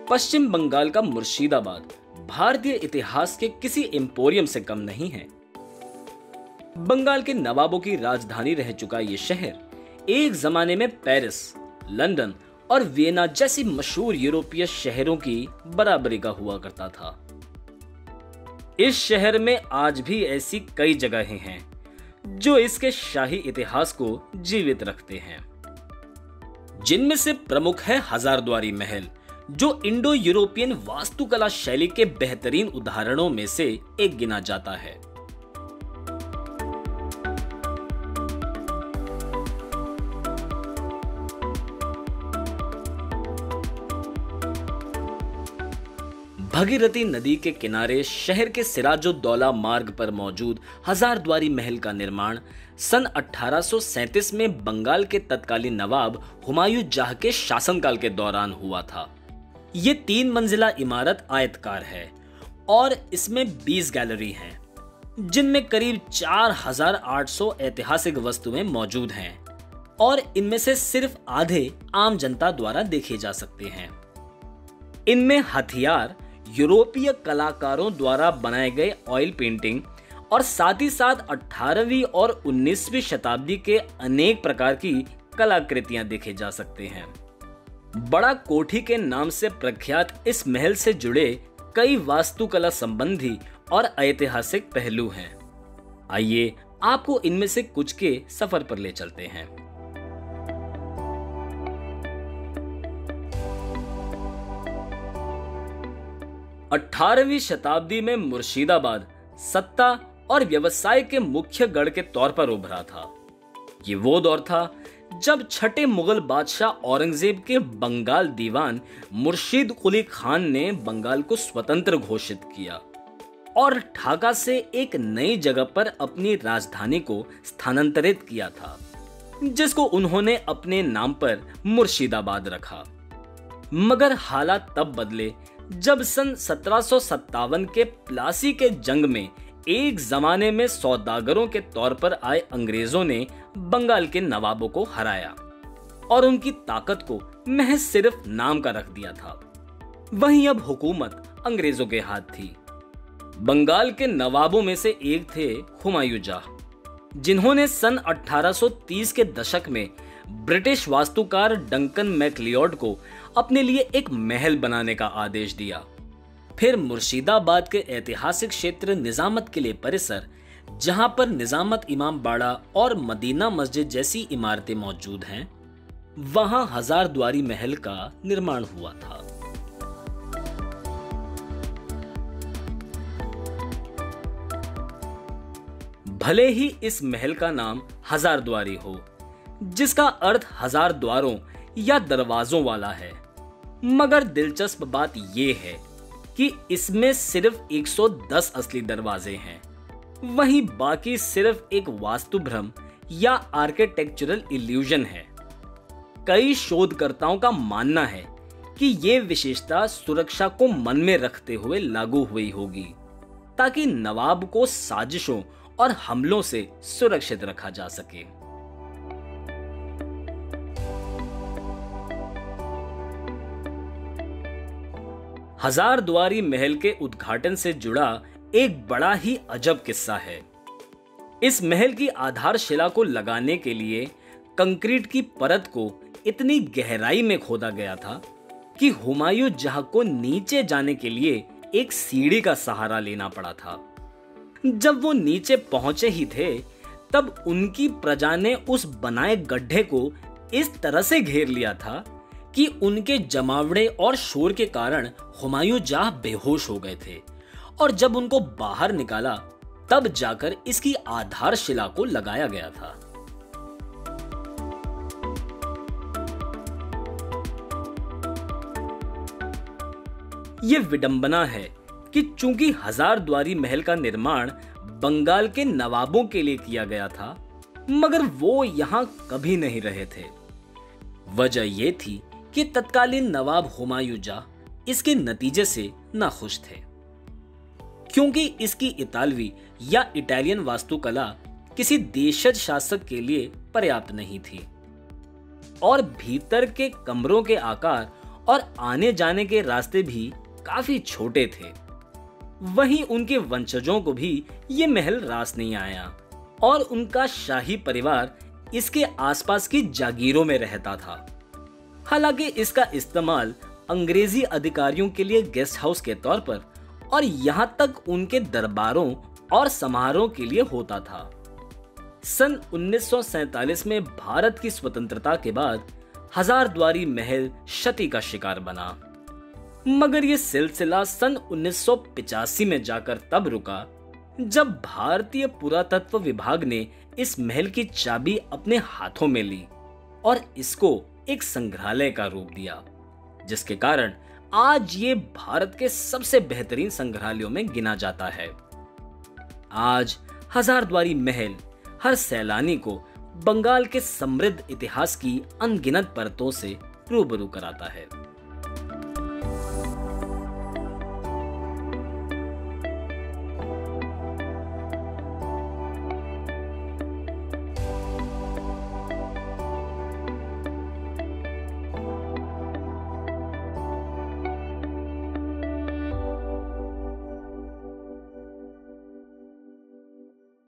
पश्चिम बंगाल का मुर्शिदाबाद भारतीय इतिहास के किसी एम्पोरियम से कम नहीं है। बंगाल के नवाबों की राजधानी रह चुका ये शहर एक जमाने में पेरिस, लंदन और वियना जैसी मशहूर यूरोपीय शहरों की बराबरी का हुआ करता था। इस शहर में आज भी ऐसी कई जगहें हैं जो इसके शाही इतिहास को जीवित रखते हैं, जिनमें से प्रमुख है हजारद्वारी महल, जो इंडो यूरोपियन वास्तुकला शैली के बेहतरीन उदाहरणों में से एक गिना जाता है। भगीरथी नदी के किनारे शहर के सिराजुद्दौला मार्ग पर मौजूद हजारद्वारी महल का निर्माण सन 1837 में बंगाल के तत्कालीन नवाब हुमायूं जाह के शासनकाल के दौरान हुआ था। ये 3 मंजिला इमारत आयतकार है और इसमें 20 गैलरी हैं, जिनमें करीब 4800 ऐतिहासिक वस्तुएं मौजूद हैं और इनमें से सिर्फ आधे आम जनता द्वारा देखे जा सकते हैं। इनमें हथियार, यूरोपीय कलाकारों द्वारा बनाए गए ऑयल पेंटिंग और साथ ही साथ 18वीं और 19वीं शताब्दी के अनेक प्रकार की कलाकृतियां देखे जा सकते हैं। बड़ा कोठी के नाम से प्रख्यात इस महल से जुड़े कई वास्तुकला संबंधी और ऐतिहासिक पहलू हैं। आइए आपको इनमें से कुछ के सफर पर ले चलते हैं। 18वीं शताब्दी में मुर्शिदाबाद सत्ता और व्यवसाय के मुख्य गढ़ के तौर पर उभरा था। ये वो दौर था जब छठे मुगल बादशाह औरंगजेब के बंगाल दीवान मुर्शीद कुली खान ने बंगाल को स्वतंत्र घोषित किया और ढाका से एक नई जगह पर अपनी राजधानी को स्थानांतरित किया था, जिसको उन्होंने अपने नाम पर मुर्शिदाबाद रखा। मगर हालात तब बदले जब सन 1757 के प्लासी के जंग में एक जमाने में सौदागरों के तौर पर आए अंग्रेजों ने बंगाल के नवाबों को हराया और उनकी ताकत को महज सिर्फ नाम का रख दिया था। वहीं अब हुकूमत अंग्रेजों के हाथ थी। बंगाल के नवाबों में से एक थे हुमायूं जाह, जिन्होंने सन 1830 के दशक में ब्रिटिश वास्तुकार डंकन मैकलियोड को अपने लिए एक महल बनाने का आदेश दिया। फिर मुर्शिदाबाद के ऐतिहासिक क्षेत्र निजामत किले परिसर, जहां पर निजामत इमाम बाड़ा और मदीना मस्जिद जैसी इमारतें मौजूद हैं, वहां हजारद्वारी महल का निर्माण हुआ था। भले ही इस महल का नाम हजारद्वारी हो, जिसका अर्थ 1000 द्वारों या दरवाजों वाला है, मगर दिलचस्प बात यह है कि इसमें सिर्फ 110 असली दरवाजे हैं। वहीं बाकी सिर्फ एक वास्तु भ्रम या आर्किटेक्चरल इल्यूजन है। कई शोधकर्ताओं का मानना है कि यह विशेषता सुरक्षा को मन में रखते हुए लागू हुई होगी, ताकि नवाब को साजिशों और हमलों से सुरक्षित रखा जा सके। हजारद्वारी महल के उद्घाटन से जुड़ा एक बड़ा ही अजब किस्सा है। इस महल की आधारशिला को लगाने के लिए कंक्रीट की परत को इतनी गहराई में खोदा गया था कि हुमायूं जाह को नीचे जाने के लिए एक सीढ़ी का सहारा लेना पड़ा था। जब वो नीचे पहुंचे ही थे, तब उनकी प्रजा ने उस बनाए गड्ढे को इस तरह से घेर लिया था कि उनके जमावड़े और शोर के कारण हुमायूं जाह बेहोश हो गए थे और जब उनको बाहर निकाला तब जाकर इसकी आधारशिला को लगाया गया था। यह विडंबना है कि चूंकि हजारद्वारी महल का निर्माण बंगाल के नवाबों के लिए किया गया था, मगर वो यहां कभी नहीं रहे थे। वजह यह थी कि तत्कालीन नवाब हुमायूं जाह इसके नतीजे से नाखुश थे, क्योंकि इसकी इतालवी या इटालियन वास्तुकला किसी देशज शासक के लिए पर्याप्त नहीं थी और भीतर के कमरों के आकार और आने जाने के रास्ते भी काफी छोटे थे। वहीं उनके वंशजों को भी ये महल रास नहीं आया और उनका शाही परिवार इसके आसपास की जागीरों में रहता था। हालांकि इसका इस्तेमाल अंग्रेजी अधिकारियों के लिए गेस्ट हाउस के तौर पर और यहां तक उनके दरबारों और समारोह के लिए होता था। सन 1947 में भारत की स्वतंत्रता के बाद हजारद्वारी महल क्षति का शिकार बना, मगर यह सिलसिला सन 1985 में जाकर तब रुका जब भारतीय पुरातत्व विभाग ने इस महल की चाबी अपने हाथों में ली और इसको एक संग्रहालय का रूप दिया, जिसके कारण आज ये भारत के सबसे बेहतरीन संग्रहालयों में गिना जाता है। आज हजारद्वारी महल हर सैलानी को बंगाल के समृद्ध इतिहास की अनगिनत परतों से रूबरू कराता है।